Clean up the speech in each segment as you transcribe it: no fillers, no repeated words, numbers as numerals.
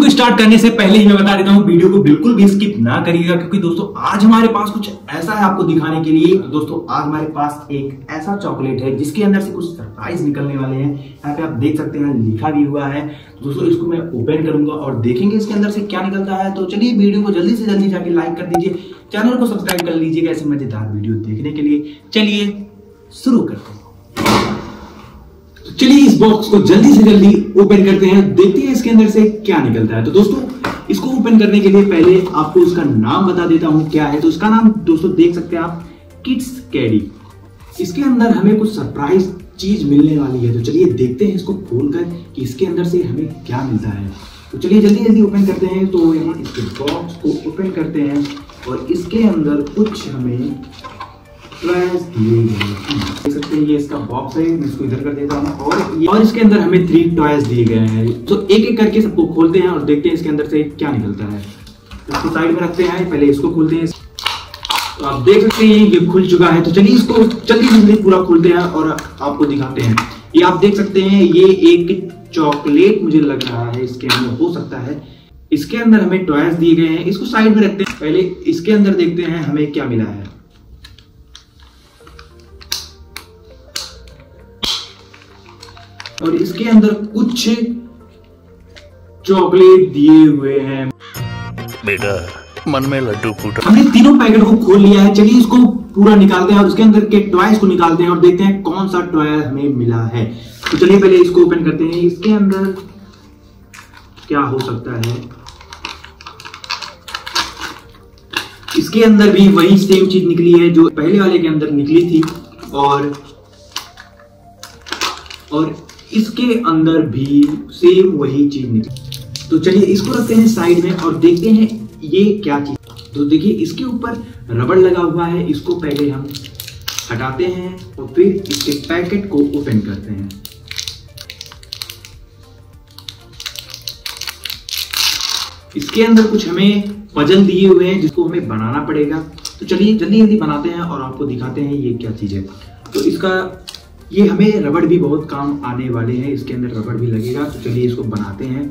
को स्टार्ट करने से पहले ही मैं बता देता हूँ, वीडियो को बिल्कुल भी स्किप ना करिएगा, क्योंकि दोस्तों आज हमारे पास कुछ ऐसा है आपको दिखाने के लिए। दोस्तों आज हमारे पास एक ऐसा चॉकलेट है जिसके अंदर से कुछ सरप्राइज निकलने वाले हैं। यहाँ पे आप देख सकते हैं लिखा भी हुआ है। दोस्तों इसको मैं ओपन करूंगा और देखेंगे इसके अंदर से क्या निकलता है। तो चलिए वीडियो को जल्दी से जल्दी जाके लाइक कर दीजिए, चैनल को सब्सक्राइब कर लीजिएगा ऐसे मजेदार वीडियो देखने के लिए। चलिए शुरू करते हैं। चलिए इस बॉक्स को जल्दी से जल्दी ओपन करते हैं, देखते हैं इसके अंदर से क्या निकलता है। तो दोस्तों इसको ओपन करने के लिए पहले आपको उसका नाम बता देता हूं क्या है। तो इसका नाम दोस्तों देख सकते हैं आप, किड्स कैडी। इसके अंदर हमें कुछ सरप्राइज चीज मिलने वाली है। तो चलिए देखते हैं इसको खोलकर कि इसके अंदर से हमें क्या मिलता है। तो चलिए जल्दी जल्दी ओपन करते हैं। तो यहाँ इसके बॉक्स को ओपन करते हैं और इसके अंदर कुछ हमें टॉयज दिए गए हैं। देख सकते हैं ये इसका बॉक्स है, मैं इसको इधर कर देता हूँ। और इसके अंदर हमें 3 टॉयज दिए गए हैं। तो एक एक करके सबको खोलते हैं और देखते हैं इसके अंदर से क्या निकलता है। इसको साइड में रखते हैं, पहले इसको खोलते हैं। तो आप देख सकते हैं ये खुल चुका है। तो चलिए इसको जल्दी जल्दी पूरा खोलते हैं और आपको दिखाते हैं। ये आप देख सकते हैं ये एक चॉकलेट मुझे लग रहा है इसके अंदर हो सकता है। इसके अंदर हमें टॉयज दिए गए हैं, इसको साइड में रखते हैं। पहले इसके अंदर देखते हैं हमें क्या मिला है। और इसके अंदर कुछ चॉकलेट दिए हुए हैं। बेटा मन में लड्डू फूटा। हमने तीनों पैकेट को खोल लिया है। चलिए इसको पूरा निकालते हैं और उसके अंदर के टॉयज को निकालते हैं और देखते हैं कौन सा टॉय हमें मिला है। तो चलिए पहले इसको ओपन करते हैं। इसके अंदर क्या हो सकता है। इसके अंदर भी वही सेम चीज निकली है जो पहले वाले के अंदर निकली थी, और इसके अंदर भी सेम वही चीज निकली। तो चलिए इसको रखते हैं साइड में और देखते हैं ये क्या चीज। तो देखिए इसके ऊपर रबड़ लगा हुआ है, इसको पहले हम हटाते हैं और फिर इसके पैकेट को ओपन करते हैं। इसके अंदर कुछ हमें पजल दिए हुए हैं जिसको हमें बनाना पड़ेगा। तो चलिए जल्दी जल्दी बनाते हैं और आपको दिखाते हैं ये क्या चीज है। तो ये हमें रबड़ भी बहुत काम आने वाले हैं, इसके अंदर रबड़ भी लगेगा। तो चलिए इसको बनाते हैं।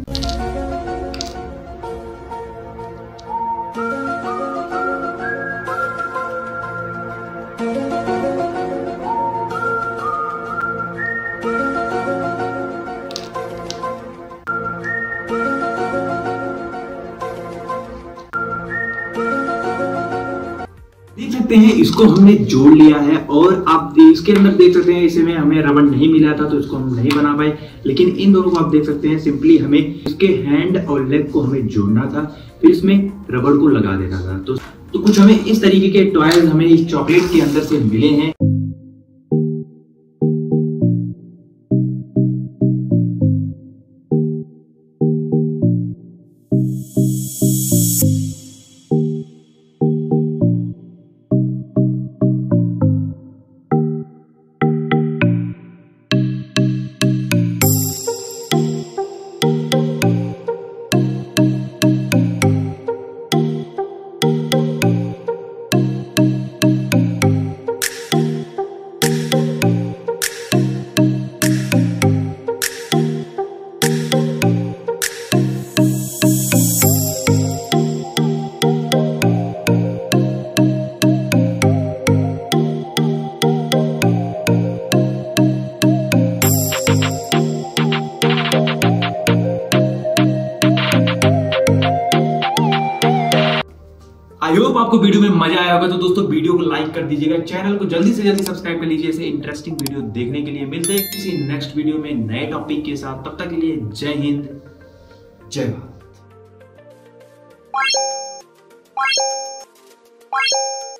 देख सकते हैं इसको हमने जोड़ लिया है और आप इसके अंदर देख सकते हैं इसमें हमें रबड़ नहीं मिला था तो इसको हम नहीं बना पाए। लेकिन इन दोनों को आप देख सकते हैं, सिंपली हमें इसके हैंड और लेग को हमें जोड़ना था, फिर इसमें रबड़ को लगा देना था। तो कुछ हमें इस तरीके के टॉयज हमें इस चॉकलेट के अंदर से मिले हैं। आई होप आपको वीडियो में मजा आया होगा। तो दोस्तों वीडियो को लाइक कर दीजिएगा, चैनल को जल्दी से जल्दी सब्सक्राइब कर लीजिए ऐसे इंटरेस्टिंग वीडियो देखने के लिए। मिलते हैं किसी नेक्स्ट वीडियो में नए टॉपिक के साथ। तब तक के लिए जय हिंद, जय भारत।